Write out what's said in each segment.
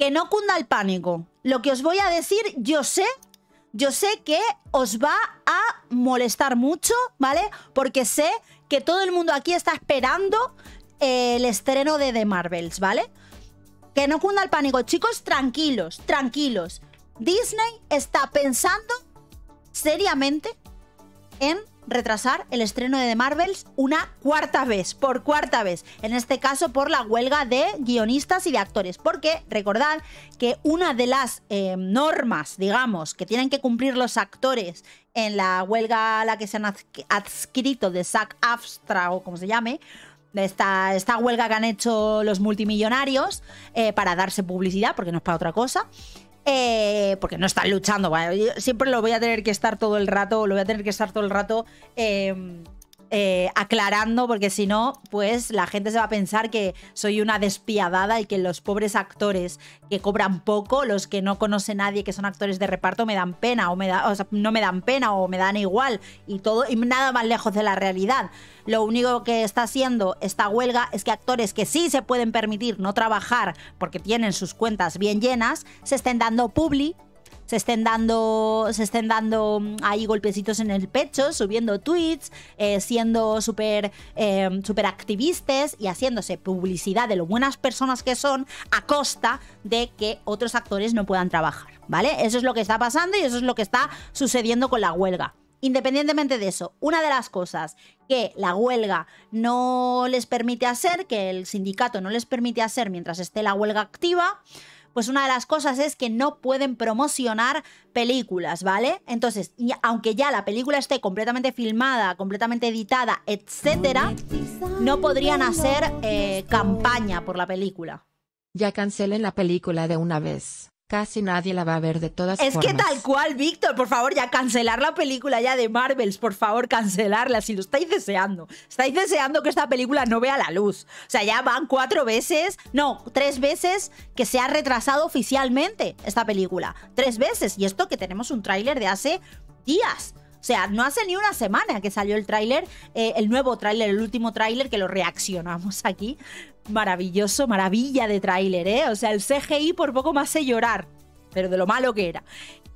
que no cunda el pánico. Lo que os voy a decir, yo sé que os va a molestar mucho, ¿vale? Porque sé que todo el mundo aquí está esperando el estreno de The Marvels, ¿vale? Que no cunda el pánico. Chicos, tranquilos, tranquilos. Disney está pensando seriamente en retrasar el estreno de The Marvels una cuarta vez, por cuarta vez. En este caso por la huelga de guionistas y de actores. Porque recordad que una de las normas, digamos, que tienen que cumplir los actores en la huelga a la que se han adscrito de SAG-AFTRA o como se llame, esta huelga que han hecho los multimillonarios para darse publicidad, porque no es para otra cosa. Porque no están luchando. Bueno, yo siempre lo voy a tener que estar todo el rato, aclarando, porque si no, pues la gente se va a pensar que soy una despiadada y que los pobres actores que cobran poco, los que no conoce nadie, que son actores de reparto, me dan pena o sea, no me dan pena o me dan igual y todo, y nada más lejos de la realidad. Lo único que está haciendo esta huelga es que actores que sí se pueden permitir no trabajar porque tienen sus cuentas bien llenas, se estén dando publi, se estén dando ahí golpecitos en el pecho, subiendo tweets, siendo súper activistas y haciéndose publicidad de lo buenas personas que son a costa de que otros actores no puedan trabajar, ¿vale? Eso es lo que está pasando y eso es lo que está sucediendo con la huelga. Independientemente de eso, una de las cosas que la huelga no les permite hacer, que el sindicato no les permite hacer mientras esté la huelga activa, pues una de las cosas es que no pueden promocionar películas, ¿vale? Entonces, aunque ya la película esté completamente filmada, completamente editada, etcétera, no podrían hacer campaña por la película. Ya cancelen la película de una vez. Casi nadie la va a ver de todas formas. Es que tal cual, Víctor, por favor, ya cancelar la película ya de Marvels, por favor, cancelarla, si lo estáis deseando. Estáis deseando que esta película no vea la luz. O sea, ya van 3 veces que se ha retrasado oficialmente esta película. 3 veces. Y esto que tenemos un tráiler de hace días. O sea, no hace ni una semana que salió el tráiler, el nuevo tráiler, el último tráiler que lo reaccionamos aquí. Maravilloso, maravilla de tráiler, ¿eh? O sea, el CGI por poco me hace llorar, pero de lo malo que era.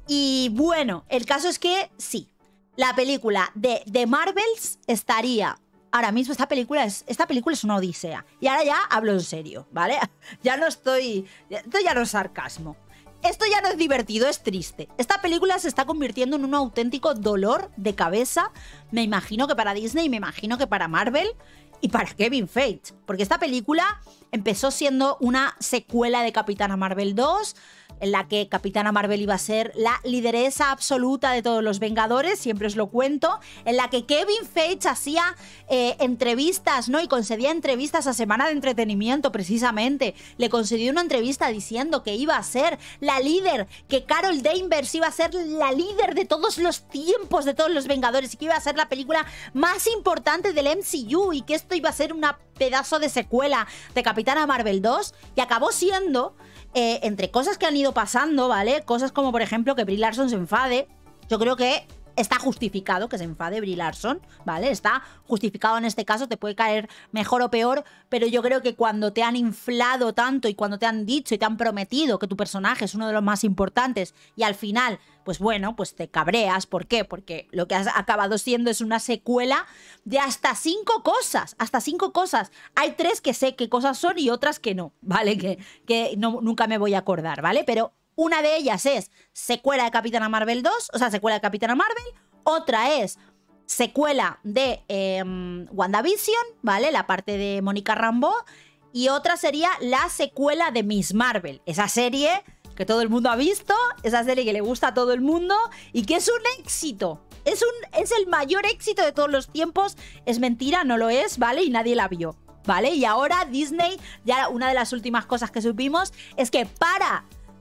Y bueno, el caso es que sí, la película de The Marvels estaría... Ahora mismo esta película es una odisea. Y ahora ya hablo en serio, ¿vale? Ya no estoy... Esto ya no es sarcasmo. Esto ya no es divertido, es triste. Esta película se está convirtiendo en un auténtico dolor de cabeza. Me imagino que para Disney, me imagino que para Marvel y para Kevin Feige. Porque esta película empezó siendo una secuela de Capitana Marvel 2, en la que Capitana Marvel iba a ser la lideresa absoluta de todos los Vengadores, siempre os lo cuento, en la que Kevin Feige hacía entrevistas, ¿no? Y concedía entrevistas a Semana de Entretenimiento, precisamente. Le concedió una entrevista diciendo que iba a ser la líder, que Carol Danvers iba a ser la líder de todos los tiempos de todos los Vengadores y que iba a ser la película más importante del MCU y que esto iba a ser una pedazo de secuela de Capitana Marvel 2 y acabó siendo... entre cosas que han ido pasando, ¿vale? Cosas como, por ejemplo, que Brie Larson se enfade. Yo creo que está justificado que se enfade Brie Larson, ¿vale? Está justificado en este caso, te puede caer mejor o peor, pero yo creo que cuando te han inflado tanto y cuando te han dicho y te han prometido que tu personaje es uno de los más importantes y al final, pues bueno, pues te cabreas. ¿Por qué? Porque lo que has acabado siendo es una secuela de hasta 5 cosas. Hasta 5 cosas. Hay 3 que sé qué cosas son y otras que no, ¿vale? Que no, nunca me voy a acordar, ¿vale? Pero una de ellas es secuela de Capitana Marvel 2, o sea, secuela de Capitana Marvel. Otra es secuela de WandaVision, ¿vale? La parte de Mónica Rambeau. Y otra sería la secuela de Miss Marvel. Esa serie que todo el mundo ha visto, esa serie que le gusta a todo el mundo y que es un éxito. Es el mayor éxito de todos los tiempos. Es mentira, no lo es, ¿vale? Y nadie la vio, ¿vale? Y ahora Disney, ya una de las últimas cosas que supimos es que para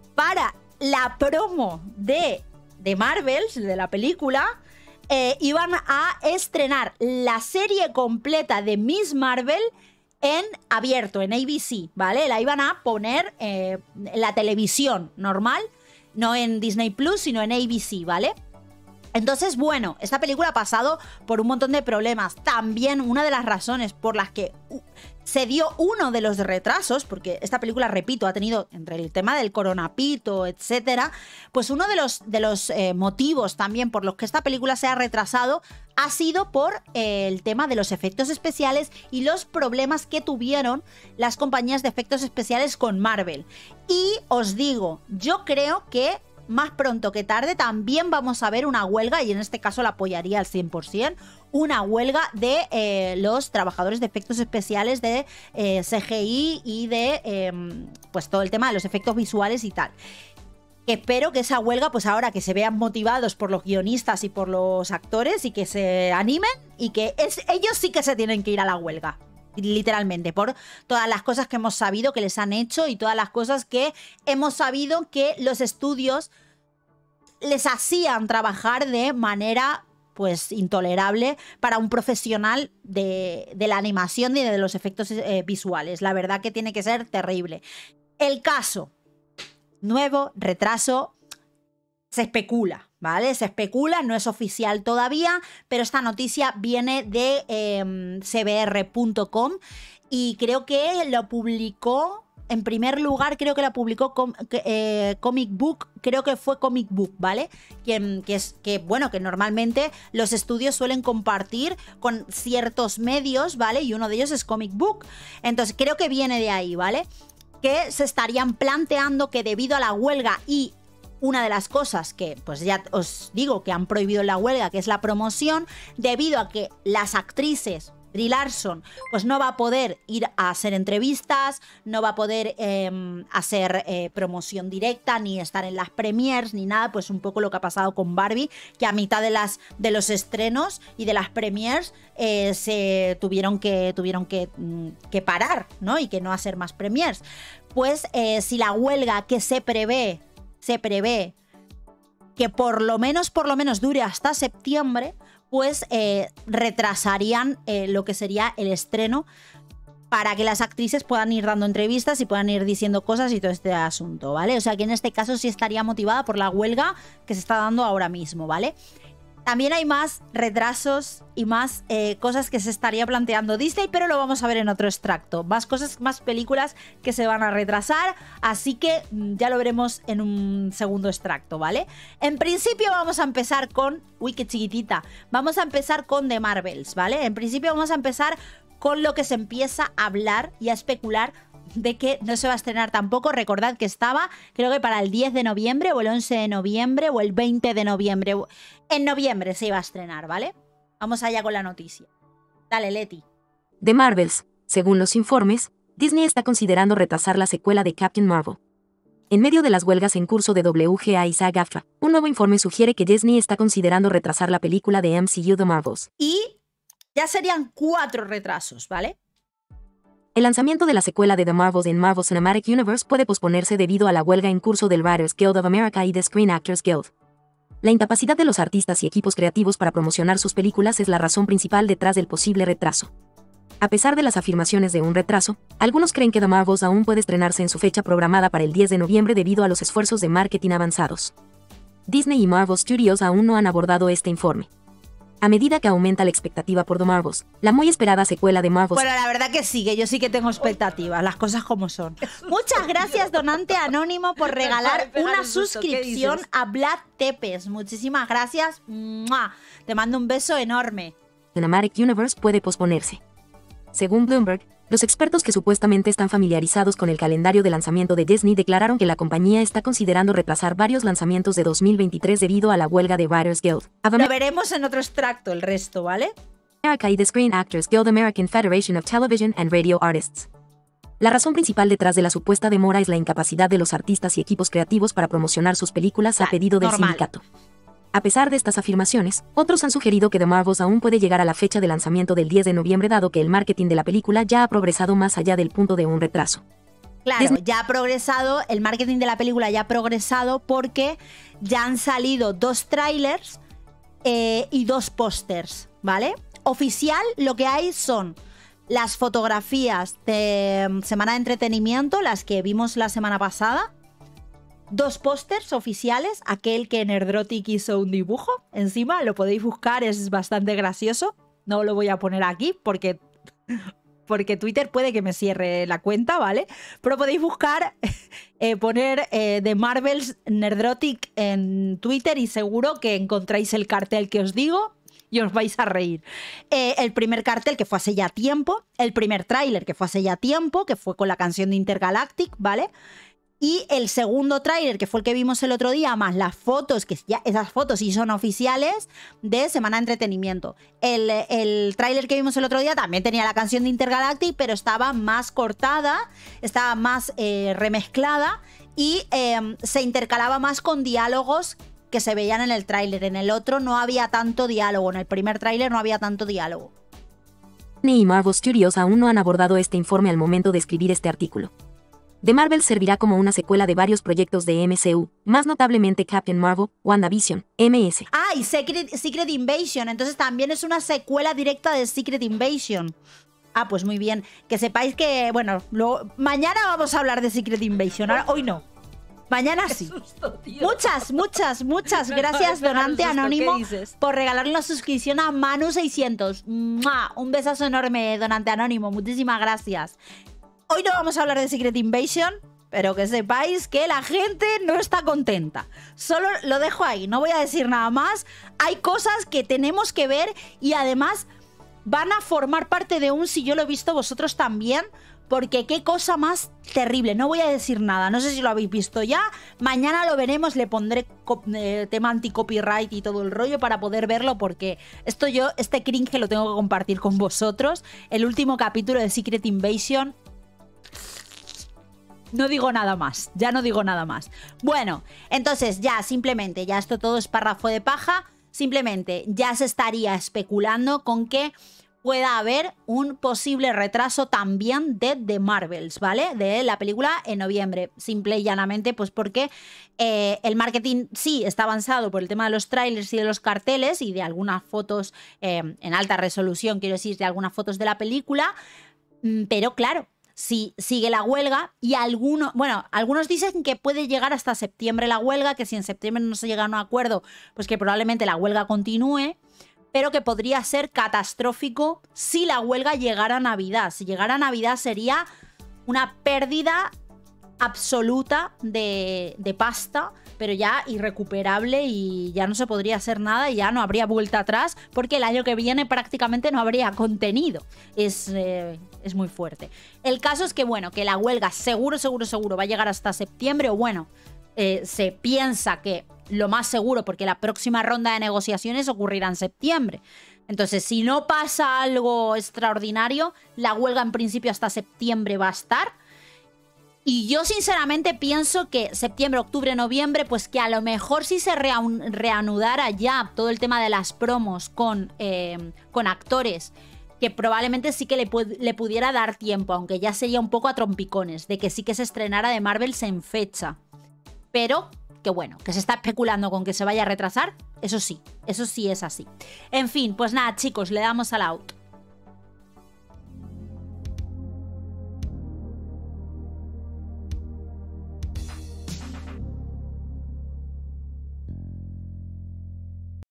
la promo de Marvels, de la película, iban a estrenar la serie completa de Miss Marvel en abierto, en ABC, ¿vale? La iban a poner en la televisión normal, no en Disney Plus, sino en ABC, ¿vale? Entonces, bueno, esta película ha pasado por un montón de problemas. También una de las razones por las que se dio uno de los retrasos, porque esta película, repito, ha tenido entre el tema del coronapito, etcétera, pues uno de los motivos también por los que esta película se ha retrasado ha sido por el tema de los efectos especiales y los problemas que tuvieron las compañías de efectos especiales con Marvel. Y os digo, yo creo que más pronto que tarde también vamos a ver una huelga, y en este caso la apoyaría al 100%, una huelga de los trabajadores de efectos especiales de CGI y de pues todo el tema de los efectos visuales y tal. Espero que esa huelga, pues ahora que se vean motivados por los guionistas y por los actores y que se animen y que ellos sí que se tienen que ir a la huelga. Literalmente, por todas las cosas que hemos sabido que les han hecho y todas las cosas que hemos sabido que los estudios les hacían trabajar de manera pues intolerable para un profesional de la animación y de los efectos visuales. La verdad que tiene que ser terrible. El caso, nuevo retraso, se especula, ¿vale? Se especula, no es oficial todavía, pero esta noticia viene de cbr.com y creo que lo publicó, en primer lugar, creo que la publicó Comic Book, creo que fue Comic Book, ¿vale? Bueno, que normalmente los estudios suelen compartir con ciertos medios, ¿vale? Y uno de ellos es Comic Book. Entonces, creo que viene de ahí, ¿vale? Que se estarían planteando que debido a la huelga y una de las cosas que, pues ya os digo, que han prohibido en la huelga, que es la promoción, debido a que las actrices, Brie Larson, pues no va a poder ir a hacer entrevistas, no va a poder hacer promoción directa, ni estar en las premiers, ni nada, pues un poco lo que ha pasado con Barbie, que a mitad de los estrenos y de las premiers se tuvieron que parar, ¿no? Y que no hacer más premiers. Pues si la huelga que se prevé que por lo menos dure hasta septiembre, pues retrasarían lo que sería el estreno para que las actrices puedan ir dando entrevistas y puedan ir diciendo cosas y todo este asunto, ¿vale? O sea que en este caso sí estaría motivada por la huelga que se está dando ahora mismo, ¿vale? También hay más retrasos y más cosas que se estaría planteando Disney, pero lo vamos a ver en otro extracto. Más cosas, más películas que se van a retrasar, así que ya lo veremos en un segundo extracto, ¿vale? En principio vamos a empezar con... Uy, qué chiquitita. Vamos a empezar con The Marvels, ¿vale? En principio vamos a empezar con lo que se empieza a hablar y a especular de que no se va a estrenar tampoco. Recordad que estaba, creo que para el 10 de noviembre o el 11 de noviembre o el 20 de noviembre. En noviembre se iba a estrenar, ¿vale? Vamos allá con la noticia. Dale, Leti. The Marvels. Según los informes, Disney está considerando retrasar la secuela de Captain Marvel. En medio de las huelgas en curso de WGA y SAG-AFTRA, un nuevo informe sugiere que Disney está considerando retrasar la película de MCU The Marvels. Y ya serían 4 retrasos, ¿vale? El lanzamiento de la secuela de The Marvels en Marvel Cinematic Universe puede posponerse debido a la huelga en curso del Writers Guild of America y The Screen Actors Guild. La incapacidad de los artistas y equipos creativos para promocionar sus películas es la razón principal detrás del posible retraso. A pesar de las afirmaciones de un retraso, algunos creen que The Marvels aún puede estrenarse en su fecha programada para el 10 de noviembre debido a los esfuerzos de marketing avanzados. Disney y Marvel Studios aún no han abordado este informe. A medida que aumenta la expectativa por The Marvels, la muy esperada secuela de Marvels... Bueno, la verdad que sí, que yo sí que tengo expectativas, las cosas como son. Muchas gracias, donante anónimo, por regalar una suscripción a Vlad Tepes. Muchísimas gracias. ¡Mua! Te mando un beso enorme. Cinematic Universe puede posponerse. Según Bloomberg, los expertos que supuestamente están familiarizados con el calendario de lanzamiento de Disney declararon que la compañía está considerando retrasar varios lanzamientos de 2023 debido a la huelga de Writers Guild. Lo veremos en otro extracto, el resto, ¿vale? America y The Screen Actors Guild American Federation of Television and Radio Artists. La razón principal detrás de la supuesta demora es la incapacidad de los artistas y equipos creativos para promocionar sus películas a pedido del sindicato. A pesar de estas afirmaciones, otros han sugerido que The Marvels aún puede llegar a la fecha de lanzamiento del 10 de noviembre dado que el marketing de la película ya ha progresado más allá del punto de un retraso. Claro, ya ha progresado, el marketing de la película ya ha progresado porque ya han salido 2 trailers y 2 pósters, ¿vale? Oficial lo que hay son las fotografías de Semana de Entretenimiento, las que vimos la semana pasada, 2 pósters oficiales, aquel que Nerdrotic hizo un dibujo encima, lo podéis buscar, es bastante gracioso. No lo voy a poner aquí porque Twitter puede que me cierre la cuenta, ¿vale? Pero podéis buscar, poner The Marvels Nerdrotic en Twitter y seguro que encontráis el cartel que os digo y os vais a reír. El primer cartel que fue hace ya tiempo, el primer tráiler que fue hace ya tiempo, que fue con la canción de Intergalactic, ¿vale? Y el segundo tráiler, que fue el que vimos el otro día, más las fotos, que ya esas fotos sí son oficiales, de Semana de Entretenimiento. El tráiler que vimos el otro día también tenía la canción de Intergalactic, pero estaba más cortada, estaba más remezclada y se intercalaba más con diálogos que se veían en el tráiler. En el otro no había tanto diálogo, en el primer tráiler no había tanto diálogo. Disney y Marvel Studios aún no han abordado este informe al momento de escribir este artículo. The Marvels servirá como una secuela de varios proyectos de MCU, más notablemente Captain Marvel, WandaVision, MS. Ah, y Secret Invasion, entonces también es una secuela directa de Secret Invasion. Ah, pues muy bien. Que sepáis que, bueno, mañana vamos a hablar de Secret Invasion, ahora, hoy no. Mañana sí. Susto, Muchas gracias, donante anónimo, por regalarle una suscripción a Manu600. ¡Mua! Un besazo enorme, donante anónimo. Muchísimas gracias. Hoy no vamos a hablar de Secret Invasion, pero que sepáis que la gente no está contenta. Solo lo dejo ahí, no voy a decir nada más. Hay cosas que tenemos que ver y además van a formar parte de un si yo lo he visto vosotros también, porque qué cosa más terrible. No voy a decir nada, no sé si lo habéis visto ya. Mañana lo veremos, le pondré tema anti-copyright y todo el rollo para poder verlo, porque este cringe lo tengo que compartir con vosotros. El último capítulo de Secret Invasion... No digo nada más, ya no digo nada más. Bueno, entonces ya simplemente, ya esto todo es párrafo de paja, simplemente ya se estaría especulando con que pueda haber un posible retraso también de The Marvels, ¿vale? De la película en noviembre, simple y llanamente pues porque el marketing sí está avanzado por el tema de los trailers y de los carteles y de algunas fotos en alta resolución, quiero decir, de algunas fotos de la película, pero claro, si sigue la huelga y algunos dicen que puede llegar hasta septiembre la huelga, que si en septiembre no se llega a un acuerdo, pues que probablemente la huelga continúe, pero que podría ser catastrófico si la huelga llegara a Navidad. Si llegara a Navidad sería una pérdida absoluta de pasta, pero ya irrecuperable y ya no se podría hacer nada y ya no habría vuelta atrás porque el año que viene prácticamente no habría contenido. Es muy fuerte. El caso es que, bueno, que la huelga seguro va a llegar hasta septiembre o bueno, se piensa que lo más seguro porque la próxima ronda de negociaciones ocurrirá en septiembre. Entonces, si no pasa algo extraordinario, la huelga en principio hasta septiembre va a estar. Y yo sinceramente pienso que septiembre, octubre, noviembre, pues que a lo mejor si se reanudara ya todo el tema de las promos con actores, que probablemente sí que le pudiera dar tiempo, aunque ya sería un poco a trompicones, de que sí que se estrenara de Marvels en fecha. Pero que bueno, que se está especulando con que se vaya a retrasar, eso sí es así. En fin, pues nada chicos, le damos al out.